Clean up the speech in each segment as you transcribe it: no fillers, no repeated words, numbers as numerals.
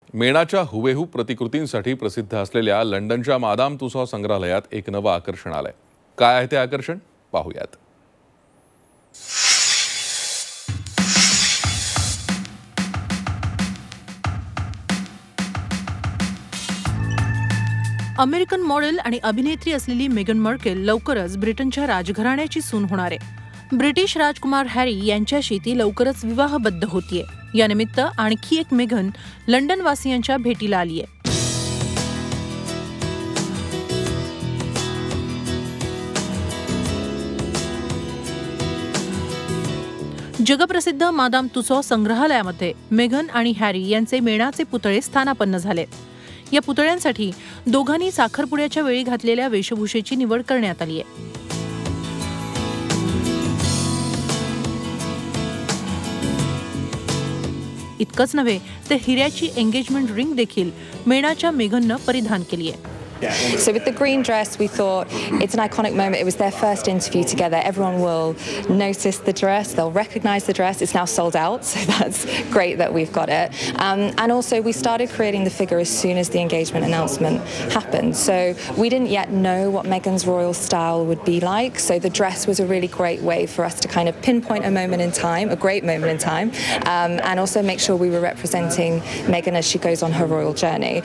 मेणाच्या हुबेहूब प्रतिकृतींसाठी प्रसिद्ध असलेल्या लंडनच्या मादाम तुसॉ संग्रहालयात एक नवं आकर्षण आलंय. काय आहे ते आकर्षण पाहूयात. अमेरिकन मॉडेल आणि अभिनेत्री असलेली मेगन मार्कल लवकरच ब्रिटनच्या राजघराण्याची सून होणार आहे. ब्रिटिश राजकुमार हॅरी यांच्याशी ती लवकरच विवाहबद्ध होतीये. यानिमित्त आणखी एक मेगन लंडन वासियांच्या भेटीला आलीय. जगप्रसिद्ध मादाम तुसॉ संग्रहालयामध्ये मेगन आणि हॅरी यांचे मेणाचे पुतळे स्थानापन्न झाले. या पुतळ्यांसाठी दोघांनी साखरपुड्याच्या वेळी घातलेल्या वेशभूषेची निवड करण्यात आली आहे. इतकंच नव्हे तर हिऱ्याची एंगेजमेंट रिंग देखील मेणाच्या मेगननं परिधान केली आहे. So with the green dress, we thought it's an iconic moment. It was their first interview together. Everyone will notice the dress. They'll recognize the dress. It's now sold out, so that's great that we've got it. And also, we started creating the figure as soon as the engagement announcement happened. So we didn't yet know what Meghan's royal style would be like. So the dress was a really great way for us to kind of pinpoint a moment in time, a great moment in time, and also make sure we were representing Meghan as she goes on her royal journey.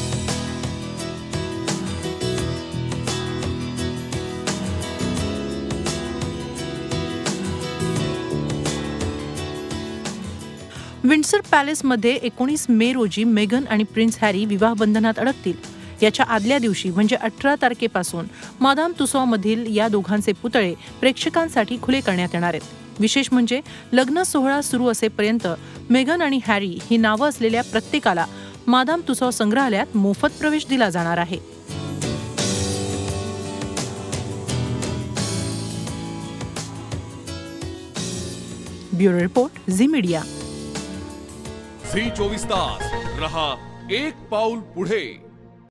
Windsor पॅलेसमध्ये 19 मे रोजी Megan आणि prince Harry विवाहबंधनात अडकतील. याच्या आदल्या दिवशी म्हणजे 18 तारखेपासून madame तुसॉ मधील या दोघांचे पुतळे प्रेक्षकांसाठी खुले करण्यात येणार आहेत. विशेष म्हणजे लग्न सोहळा सुरू असेपर्यंत मेगन आणि हॅरी ही नावं असलेल्या प्रत्येकाला मादाम तुसॉ संग्रहालयात मोफत प्रवेश दिला जाणार आहे. Bureau report, Zee media. Zee 24 तास रहा एक पाऊल पुढे.